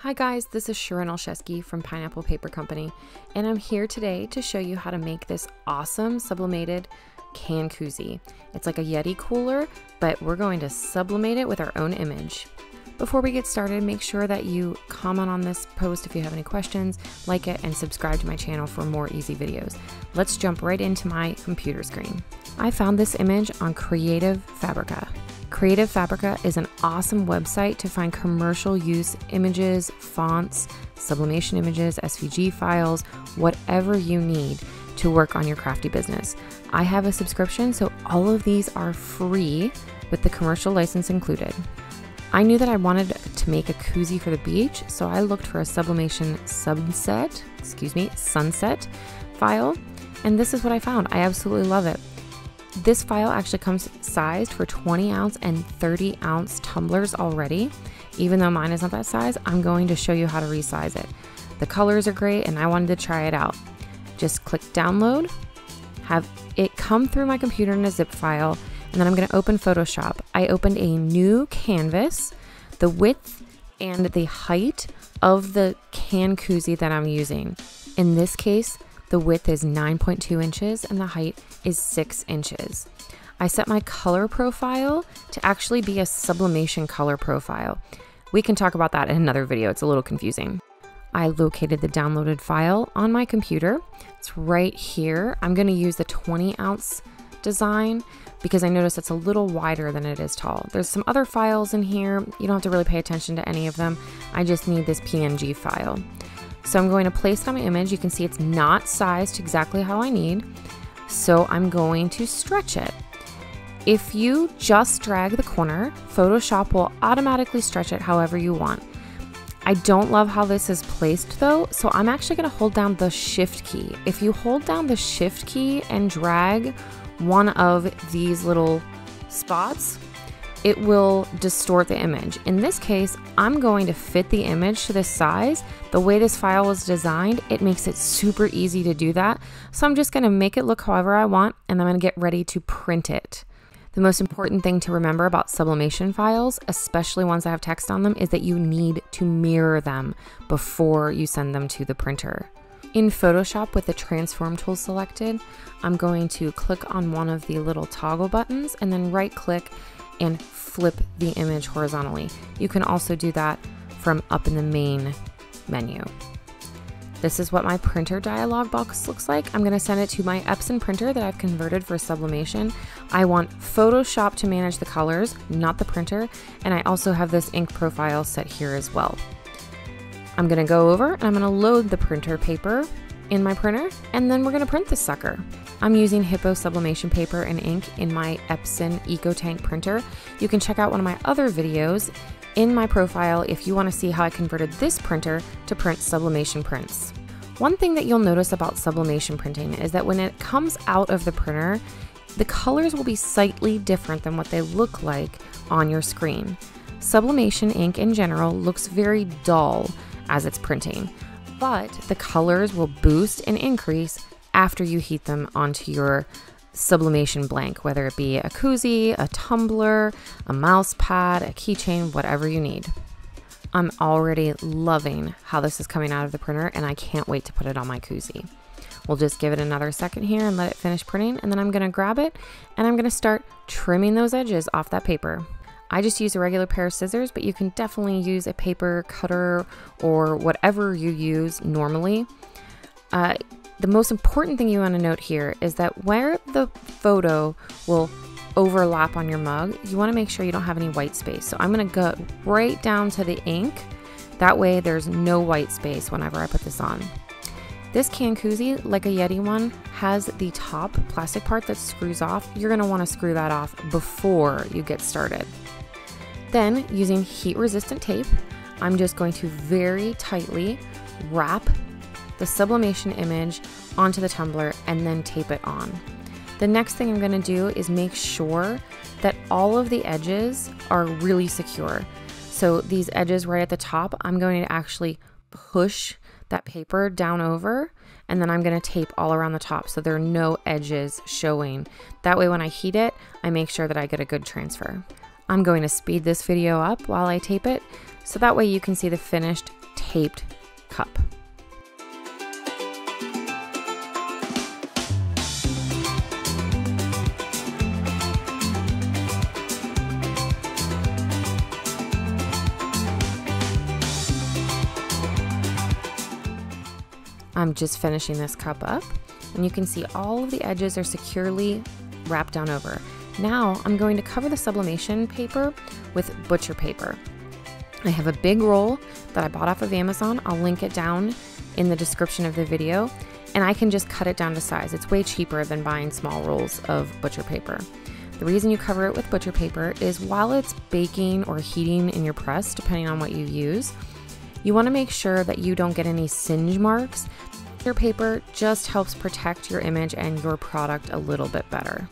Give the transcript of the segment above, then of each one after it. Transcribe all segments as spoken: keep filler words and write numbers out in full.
Hi guys, this is Sharon Olszewski from Pineapple Paper Company, and I'm here today to show you how to make this awesome sublimated can koozie. It's like a Yeti cooler, but we're going to sublimate it with our own image. Before we get started, make sure that you comment on this post if you have any questions, like it, and subscribe to my channel for more easy videos. Let's jump right into my computer screen. I found this image on Creative Fabrica. Creative Fabrica is an awesome website to find commercial use images, fonts, sublimation images, S V G files, whatever you need to work on your crafty business. I have a subscription, so all of these are free with the commercial license included. I knew that I wanted to make a koozie for the beach, so I looked for a sublimation sunset, excuse me, sunset file, and this is what I found. I absolutely love it. This file actually comes sized for twenty ounce and thirty ounce tumblers already. Even though mine isn't that size, I'm going to show you how to resize it. The colors are great and I wanted to try it out. Just click download, have it come through my computer in a zip file, and then I'm going to open Photoshop. I opened a new canvas. The width and the height of the can koozie that I'm using. In this case, the width is nine point two inches and the height is six inches. I set my color profile to actually be a sublimation color profile. We can talk about that in another video. It's a little confusing. I located the downloaded file on my computer. It's right here. I'm going to use the twenty ounce design because I noticed it's a little wider than it is tall. There's some other files in here. You don't have to really pay attention to any of them. I just need this P N G file. So I'm going to place it on my image. You can see it's not sized exactly how I need. So I'm going to stretch it. If you just drag the corner, Photoshop will automatically stretch it however you want. I don't love how this is placed though, so I'm actually going to hold down the shift key. If you hold down the shift key and drag one of these little spots, it will distort the image. In this case, I'm going to fit the image to this size. The way this file was designed, it makes it super easy to do that. So I'm just gonna make it look however I want, and I'm gonna get ready to print it. The most important thing to remember about sublimation files, especially ones that have text on them, is that you need to mirror them before you send them to the printer. In Photoshop, with the transform tool selected, I'm going to click on one of the little toggle buttons and then right click and flip the image horizontally. You can also do that from up in the main menu. This is what my printer dialog box looks like. I'm gonna send it to my Epson printer that I've converted for sublimation. I want Photoshop to manage the colors, not the printer, and I also have this ink profile set here as well. I'm gonna go over and I'm gonna load the printer paper in my printer, and then we're gonna print this sucker. I'm using Hippo sublimation paper and ink in my Epson EcoTank printer. You can check out one of my other videos in my profile if you want to see how I converted this printer to print sublimation prints. One thing that you'll notice about sublimation printing is that when it comes out of the printer, the colors will be slightly different than what they look like on your screen. Sublimation ink in general looks very dull as it's printing, but the colors will boost and increase after you heat them onto your sublimation blank, whether it be a koozie, a tumbler, a mouse pad, a keychain, whatever you need. I'm already loving how this is coming out of the printer, and I can't wait to put it on my koozie. We'll just give it another second here and let it finish printing, and then I'm gonna grab it and I'm gonna start trimming those edges off that paper. I just use a regular pair of scissors, but you can definitely use a paper cutter or whatever you use normally. Uh, The most important thing you want to note here is that where the photo will overlap on your mug, you want to make sure you don't have any white space. So I'm going to go right down to the ink. That way there's no white space whenever I put this on. This can koozie, like a Yeti one, has the top plastic part that screws off. You're going to want to screw that off before you get started. Then, using heat resistant tape, I'm just going to very tightly wrap the sublimation image onto the tumbler and then tape it on. The next thing I'm gonna do is make sure that all of the edges are really secure. So these edges right at the top, I'm going to actually push that paper down over, and then I'm gonna tape all around the top so there are no edges showing. That way when I heat it, I make sure that I get a good transfer. I'm going to speed this video up while I tape it so that way you can see the finished taped cup. I'm just finishing this cup up, and you can see all of the edges are securely wrapped down over. Now I'm going to cover the sublimation paper with butcher paper. I have a big roll that I bought off of Amazon. I'll link it down in the description of the video, and I can just cut it down to size. It's way cheaper than buying small rolls of butcher paper. The reason you cover it with butcher paper is while it's baking or heating in your press, depending on what you use, you want to make sure that you don't get any singe marks. Your paper just helps protect your image and your product a little bit better.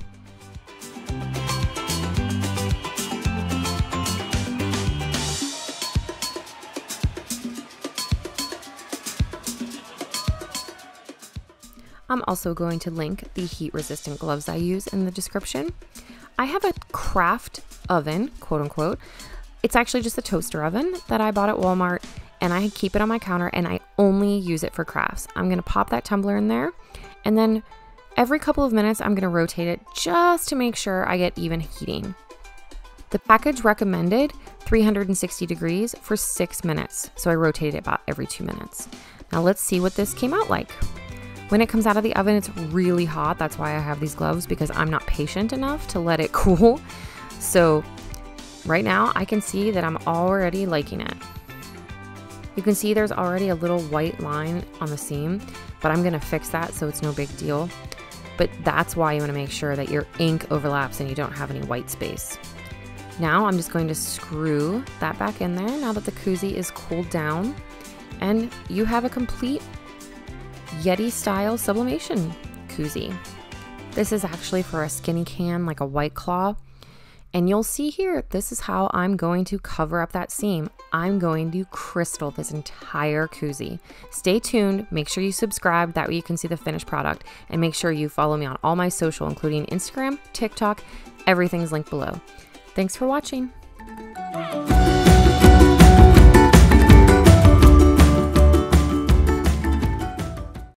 I'm also going to link the heat-resistant gloves I use in the description. I have a craft oven, quote unquote. It's actually just a toaster oven that I bought at Walmart, and I keep it on my counter, and I only use it for crafts. I'm gonna pop that tumbler in there, and then every couple of minutes I'm gonna rotate it just to make sure I get even heating. The package recommended three hundred sixty degrees for six minutes, so I rotate it about every two minutes. Now let's see what this came out like. When it comes out of the oven, it's really hot. That's why I have these gloves, because I'm not patient enough to let it cool. So right now I can see that I'm already liking it. You can see there's already a little white line on the seam, but I'm gonna fix that so it's no big deal. But that's why you wanna make sure that your ink overlaps and you don't have any white space. Now I'm just going to screw that back in there now that the Koozie is cooled down, and you have a complete Yeti style sublimation Koozie. This is actually for a skinny can, like a White Claw. And you'll see here, this is how I'm going to cover up that seam. I'm going to crystal this entire Koozie. Stay tuned, make sure you subscribe, that way you can see the finished product, and make sure you follow me on all my social, including Instagram, TikTok, everything's linked below. Thanks for watching.